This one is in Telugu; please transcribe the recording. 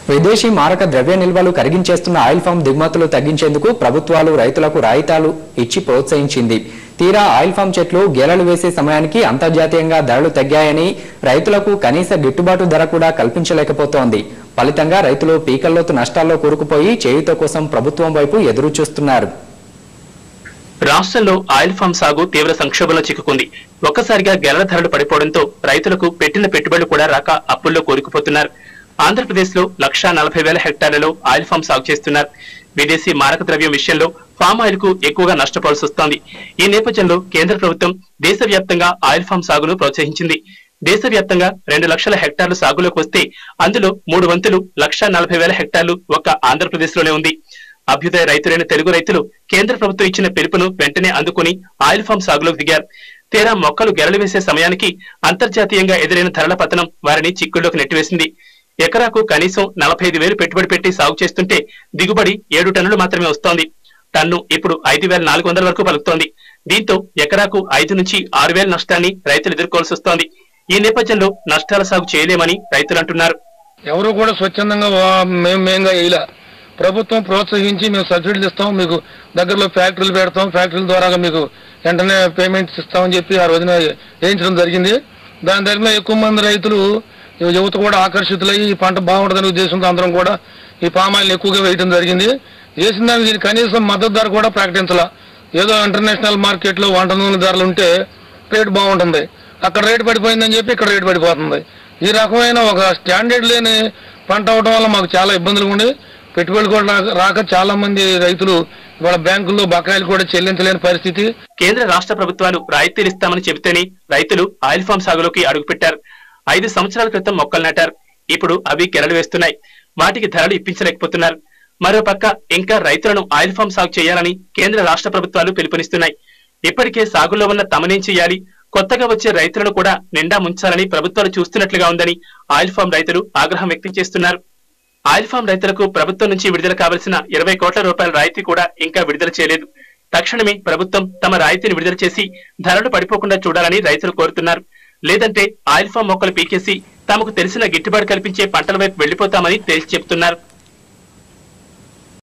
విదేశీ మారక ద్రవ్య నిల్వలు కరిగించేస్తున్న ఆయిల్ ఫామ్ దిగుమతులు తగ్గించేందుకు ప్రభుత్వాలు రైతులకు రాయితీలు ఇచ్చి ప్రోత్సహించింది. తీరా ఆయిల్ ఫామ్ చెట్లు గేలలు వేసే సమయానికి అంతర్జాతీయంగా ధరలు తగ్గాయని రైతులకు కనీస గిట్టుబాటు ధర కూడా కల్పించలేకపోతోంది. ఫలితంగా రైతులు పీకల్లోతు నష్టాల్లో కూరుకుపోయి చేయూత కోసం ప్రభుత్వం వైపు ఎదురు చూస్తున్నారు. రాష్ట్రంలో ఆయిల్ ఫామ్ సాగు తీవ్ర సంక్షోభంలో చిక్కుకుంది. ఒక్కసారిగా గెలల ధరలు పడిపోవడంతో రైతులకు పెట్టిన పెట్టుబడులు కూడా రాక అప్పుల్లో కూరుకుపోతున్నారు. ఆంధ్రప్రదేశ్ లో 1,40,000 హెక్టార్లలో ఆయిల్ ఫామ్ సాగు చేస్తున్నారు. విదేశీ మారక ద్రవ్యం విషయంలో ఫామ్ ఆయిల్ కు ఎక్కువగా నష్టపోవాల్సి వస్తోంది. ఈ నేపథ్యంలో కేంద్ర ప్రభుత్వం దేశవ్యాప్తంగా ఆయిల్ ఫామ్ సాగును ప్రోత్సహించింది. దేశవ్యాప్తంగా 2 లక్షల హెక్టార్లు సాగులోకి వస్తే అందులో 3 వంతులు 1,40,000 హెక్టార్లు ఒక్క ఆంధ్రప్రదేశ్ లోనే ఉంది. అభ్యుదయ రైతులైన తెలుగు రైతులు కేంద్ర ప్రభుత్వం ఇచ్చిన పిలుపును వెంటనే అందుకుని ఆయిల్ ఫామ్ సాగులోకి దిగారు. తీరా మొక్కలు గెలలు వేసే సమయానికి అంతర్జాతీయంగా ఎదురైన ధరల పతనం వారిని చిక్కుల్లోకి నెట్టివేసింది. ఎకరాకు కనీసం 45,000 పెట్టుబడి పెట్టి సాగు చేస్తుంటే దిగుబడి 7 టన్నులు మాత్రమే వస్తోంది. టన్ను ఇప్పుడు 5,400 వరకు పలుకుతోంది. దీంతో ఎకరాకు 5 నుంచి 6,000 నష్టాన్ని రైతులు ఎదుర్కోవాల్సి వస్తోంది. ఈ నేపథ్యంలో నష్టాల సాగు చేయలేమని రైతులు అంటున్నారు. ఎవరు కూడా స్వచ్ఛందంగా మేంగా ఇలా ప్రభుత్వం ప్రోత్సహించి మేము సబ్సిడీలు ఇస్తాం, మీకు దగ్గరలో ఫ్యాక్టరీలు పెడతాం, ఫ్యాక్టరీల ద్వారా మీకు వెంటనే పేమెంట్స్ ఇస్తామని చెప్పి ఆ రోజున వేయించడం జరిగింది. దాని దగ్గర ఎక్కువ మంది రైతులు యువత కూడా ఆకర్షితులయ్యి ఈ పంట బాగుంటుందనే ఉద్దేశంతో అందరం కూడా ఈ పామాయిల్ని ఎక్కువగా వేయడం జరిగింది. వేసిన దానికి దీనికి కనీసం మద్దతు ధర కూడా ప్రకటించాల. ఏదో ఇంటర్నేషనల్ మార్కెట్లో వంట నూనె ధరలు ఉంటే రేటు బాగుంటుంది, అక్కడ రేటు పడిపోయిందని చెప్పి ఇక్కడ రేటు పడిపోతుంది. ఈ రకమైన ఒక స్టాండర్డ్ లేని పంట అవడం వల్ల మాకు చాలా ఇబ్బందులు ఉండి పెట్టుబడులు కూడా రాక చాలా మంది రైతులు వాళ్ళ బ్యాంకుల్లో బకాయిలు కూడా చెల్లించలేని పరిస్థితి. కేంద్ర రాష్ట్ర ప్రభుత్వాలు రాయితీలు ఇస్తామని చెబితేనే రైతులు ఆయిల్ ఫామ్ సాగులోకి అడుగుపెట్టారు. 5 సంవత్సరాల క్రితం మొక్కలు నాటారు. ఇప్పుడు అవి గెలలు వేస్తున్నాయి. వాటికి ధరలు ఇప్పించలేకపోతున్నారు. మరోపక్క ఇంకా రైతులను ఆయిల్ ఫామ్ సాగు చేయాలని కేంద్ర రాష్ట్ర ప్రభుత్వాలు పిలుపునిస్తున్నాయి. ఇప్పటికే సాగులో ఉన్న తమనేం చేయాలి, కొత్తగా వచ్చే రైతులను కూడా నిండా ముంచాలని ప్రభుత్వాలు చూస్తున్నట్లుగా ఉందని ఆయిల్ ఫామ్ రైతులు ఆగ్రహం వ్యక్తం చేస్తున్నారు. ఆయిల్ ఫామ్ రైతులకు ప్రభుత్వం నుంచి విడుదల కావలసిన 20 కోట్ల రూపాయల రాయితీ కూడా ఇంకా విడుదల చేయలేదు. తక్షణమే ప్రభుత్వం తమ రాయితీని విడుదల చేసి ధరలు పడిపోకుండా చూడాలని రైతులు కోరుతున్నారు. లేదంటే ఆయిల్ ఫామ్ మొక్కలు పీకేసి తమకు తెలిసిన గిట్టుబాటు కల్పించే పంటల వైపు వెళ్లిపోతామని తేల్చి చెబుతున్నారు.